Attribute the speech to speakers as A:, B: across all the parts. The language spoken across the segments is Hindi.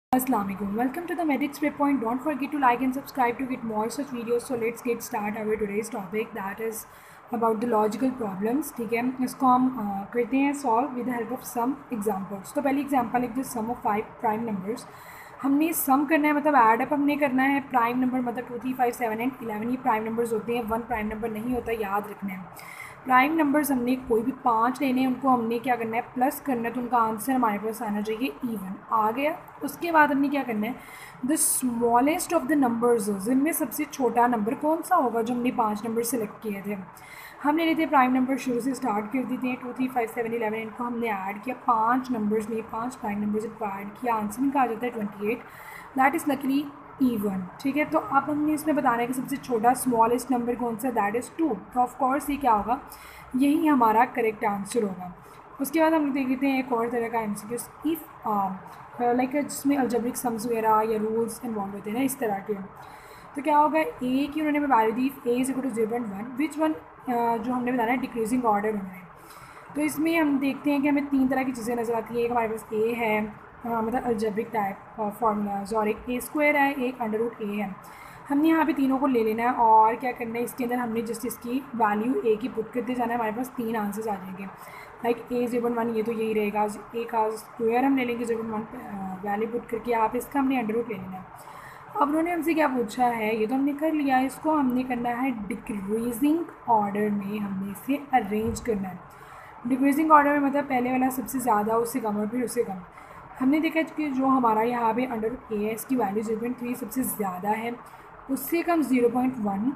A: Assalamualaikum. Welcome to the Medic Script Point. Don't forget to like and subscribe to get more such videos. So let's get start our today's topic, that is about the logical problems. ठीक है, इसको हम करते हैं solve with the help of some examples. तो पहली example है the sum of 5 prime numbers. हमने सम करना है, मतलब ऐड अप हमने करना है. प्राइम नंबर मतलब 2, 3, 5, 7 एंड 11 ये प्राइम नंबर्स होते हैं. 1 प्राइम नंबर नहीं होता, याद रखना है. प्राइम नंबर्स हमने कोई भी 5 लेने हैं, उनको हमने क्या करना है, प्लस करना है. तो उनका आंसर हमारे पास आना चाहिए इवन. आ गया. उसके बाद हमने क्या करना है, the smallest of the numbers, जिनमें सबसे छोटा नंबर कौन सा होगा. जो हमने 5 नंबर सेलेक्ट किए थे, हमने लेते प्राइम नंबर शुरू से स्टार्ट कर देते हैं. 2, 3, 5, 7, 11 इनको हमने ऐड किया. 5 नंबर्स लिए 5 प्राइम नंबर्स इनको ऐड किया. आंसर इनका आ जाता है 28. That is luckily even. ठीक है, तो अब हमने इसमें बताना है कि सबसे छोटा स्मॉलेस्ट नंबर कौन सा, दैट इज़ 2. तो ऑफ कोर्स ये क्या होगा, यही हमारा करेक्ट आंसर होगा. उसके बाद हम देख लेते हैं एक और तरह का एमसीक्यू. इफ़ लाइक जिसमें अलजेब्रिक सम्स वगैरह या रूल्स इन्वॉल्व होते हैं ना, इस तरह के. तो क्या होगा, ए की उन्होंने वैल्यू दी A is equal to 0.1. Which one जो हमने बताना है डिक्रीजिंग ऑर्डर उन्होंने. तो इसमें हम देखते हैं कि हमें 3 तरह की चीज़ें नज़र आती है. एक हमारे पास ए है, मतलब अलजेब्रिक टाइप फार्मूलाज, और एक ए स्क्वायर है, एक अंडर रूट ए है. हमने यहाँ पे तीनों को ले लेना है और क्या करना है, इसके अंदर हमने जस्ट इसकी वैल्यू ए की पुट करते जाना है. हमारे पास 3 आंसर्स आ जाएंगे. लाइक ए 0.1 ये तो यही रहेगा. ए का स्क्वायर हम ले लेंगे 0.1 वैल्यू पुट करके. आप इसका हमने अंडर रूट ले लेना है. अब उन्होंने हमसे क्या पूछा है, ये तो हमने कर लिया. इसको हमने करना है डिक्रीजिंग ऑर्डर में, हमने इसे अरेंज करना है. डिक्रीजिंग ऑर्डर में मतलब पहले वाला सबसे ज़्यादा, उससे कम और फिर उससे कम. हमने देखा कि जो हमारा यहाँ पे अंडर रूट ए है, इसकी वैल्यू 0.3 सबसे ज़्यादा है. उससे कम 0.1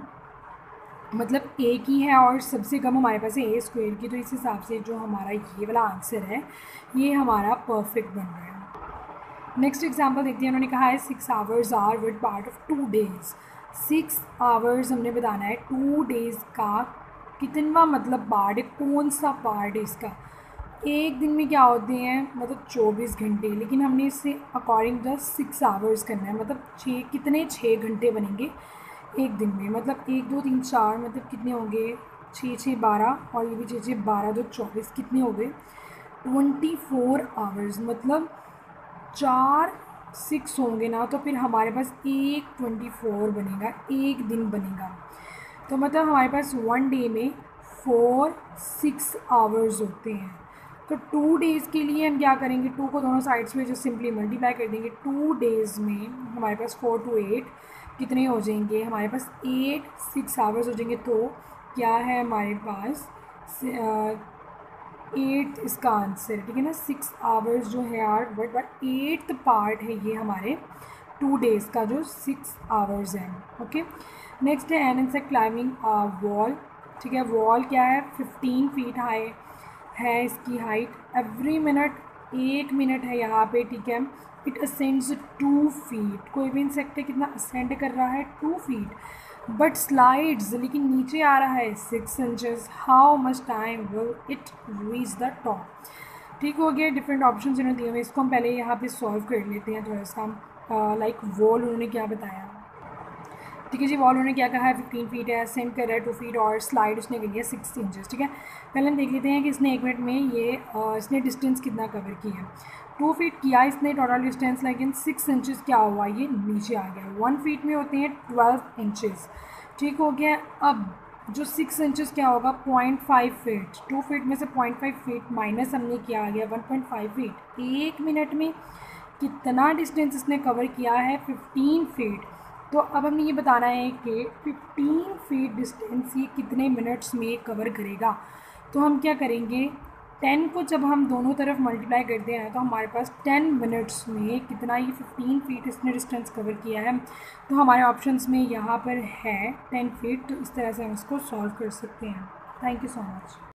A: मतलब ए की है, और सबसे कम हमारे पास है ए स्क्वायर की. तो इस हिसाब से जो हमारा ये वाला आंसर है, ये हमारा परफेक्ट बन रहा है. नेक्स्ट एग्जांपल देखते हैं. उन्होंने कहा है 6 hours are what part of 2 days. 6 hours हमने बताना है 2 डेज़ का कितना मतलब पार्ट है, कौन सा पार्ट है इसका. एक दिन में क्या होते हैं, मतलब 24 घंटे, लेकिन हमने इससे अकॉर्डिंग टू 6 आवर्स करना है. मतलब 6 घंटे बनेंगे एक दिन में. मतलब 1, 2, 3, 4 मतलब कितने होंगे, 6, 6, 12 और ये भी 6, 6, 12, 2, 24 कितने हो गए, 24 आवर्स. मतलब 4 6 होंगे ना, तो फिर हमारे पास एक 24 बनेगा, एक दिन बनेगा. तो मतलब हमारे पास 1 डे में 4 6 आवर्स होते हैं. तो 2 डेज़ के लिए हम क्या करेंगे, 2 को दोनों साइड्स में जो सिंपली मल्टीप्लाई कर देंगे. 2 डेज़ में हमारे पास 4 to 8 कितने हो जाएंगे, हमारे पास 8 6 आवर्स हो जाएंगे. तो क्या है हमारे पास 8 इसका आंसर, ठीक है ना. 6 आवर्स जो है यार, बट 8th पार्ट है ये हमारे 2 डेज़ का, जो 6 आवर्स है. ओके, नेक्स्ट है एन इंसेक्ट क्लाइंबिंग वॉल. ठीक है, वॉल क्या है, 15 फीट हाई है इसकी हाइट. एवरी मिनट, 1 मिनट है यहाँ पे. ठीक है, इट असेंड्स 2 फीट. कोई भी इंसेक्ट है कितना असेंड कर रहा है, 2 फीट. बट स्लाइड्स, लेकिन नीचे आ रहा है 6 inches. How much time will it reach the top. ठीक हो गया. डिफरेंट ऑप्शन इन्होंने दिए हुए, इसको हम पहले यहाँ पे सॉल्व कर लेते हैं थोड़ा सा. लाइक वॉल उन्होंने क्या बताया. ठीक है जी, वॉल उन्होंने क्या कहा है, 15 फीट है, असेंड कर रहा है 2 फीट, और स्लाइड उसने कर लिया 6 इंचेस. ठीक है, पहले हम देख लेते हैं कि इसने 1 मिनट में ये इसने डिस्टेंस कितना कवर किया है. 2 फीट किया इसने टोटल डिस्टेंस, लेकिन 6 इंचेस क्या हुआ, ये नीचे आ गया. 1 फीट में होते हैं 12 इंचेस. ठीक हो गया. अब जो 6 इंचेस क्या होगा, 0.5 फीट. 2 फीट में से 0.5 फीट माइनस हमने किया, आ गया 1.5 फीट. 1 मिनट में कितना डिस्टेंस इसने कवर किया है, 15 फीट. तो अब हमें ये बताना है कि 15 फीट डिस्टेंस ये कितने मिनट्स में कवर करेगा. तो हम क्या करेंगे, 10 को जब हम दोनों तरफ मल्टीप्लाई करते हैं तो हमारे पास 10 मिनट्स में कितना ये 15 फीट इसने डिस्टेंस कवर किया है. तो हमारे ऑप्शंस में यहाँ पर है 10 फीट. तो इस तरह से हम इसको सॉल्व कर सकते हैं. Thank you so much.